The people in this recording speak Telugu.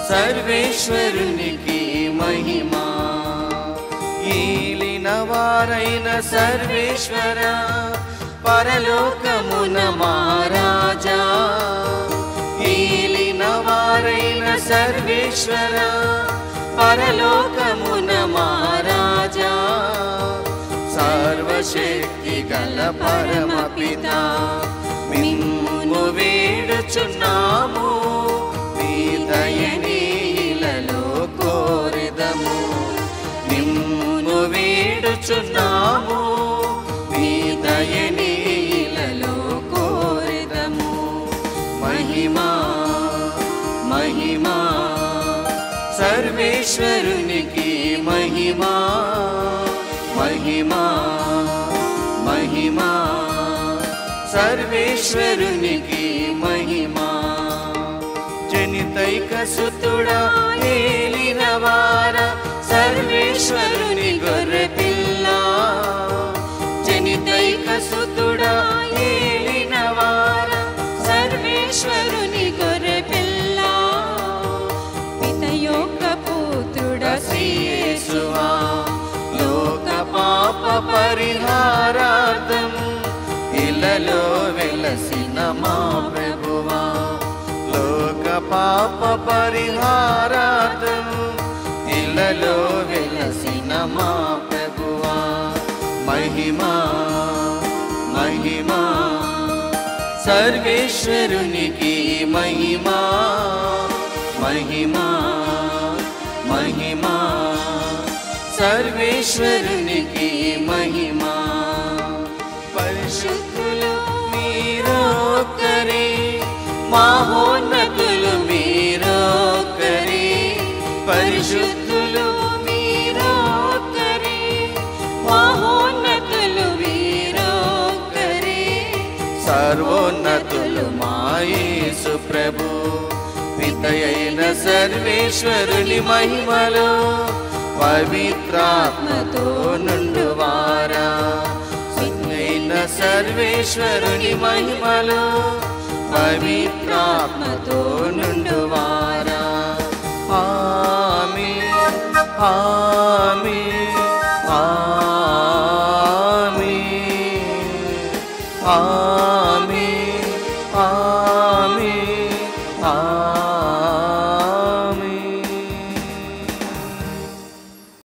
సర్వేశ్వరునికి మహిమా. ఏలిన వారైన సర్వేశ్వర పరలోకమున మహారాజా. ఏలిన వారైన సర్వేశ్వర పరలోకమున మహారాజా. సర్వశక్తి గల పరమపిత మిమ్ము వేడుచున్నాము. మీ దయనీలలో కోరిదము. మిమ్ము వేడుచున్నాము. మీ దయనీలలో కోరిదము. మహిమా మహిమా సర్వేశ్వరునికి మహిమా. మహిమా మహిమా సర్వేశ్వరునికి మహిమా. జనితైక సుతుడా ఏలిన వార సర్వేశ్వరుని గొర్రెపిల్ల. జనితైక సుతుడా ఏలిన వార సర్వేశ్వరుని గొర్రెపిల్ల. పిత యొక్క పుత్రుడా శ్రీ యేసువా లోక పాప పరిహారార్థం ఇలలో వెలసిన మా ప్రభువా. లోక పాప పరిహారార్థం ఇలలో వెలసిన మా ప్రభువా. మహిమా మహిమా సర్వేశ్వరునికి మహిమా. మహిమా మహిమా సర్వేశ్వరునికి మహిమా. పరిశుద్ధులు మీరొక్కరే, మహోన్నతులు మీరొక్కరే. పరిశుద్ధులు మీరొక్కరే, మహోన్నతులు మీరొక్కరే. సర్వోన్నతులు మా యేసు ప్రభు. పితయైన సర్వేశ్వరుని మహిమలో పవిత్రాత్మతో నుండువారా. సున్నైన సర్వేశ్వరుని మహిమలో పవిత్రాత్మతో నుండువారా. ఆమేన్ ఆమేన్.